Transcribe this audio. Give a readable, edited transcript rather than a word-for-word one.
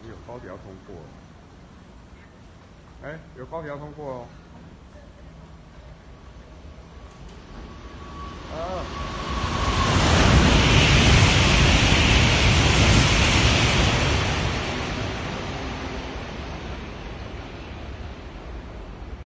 有高铁要通过了。哎，有高铁要通过哦。啊。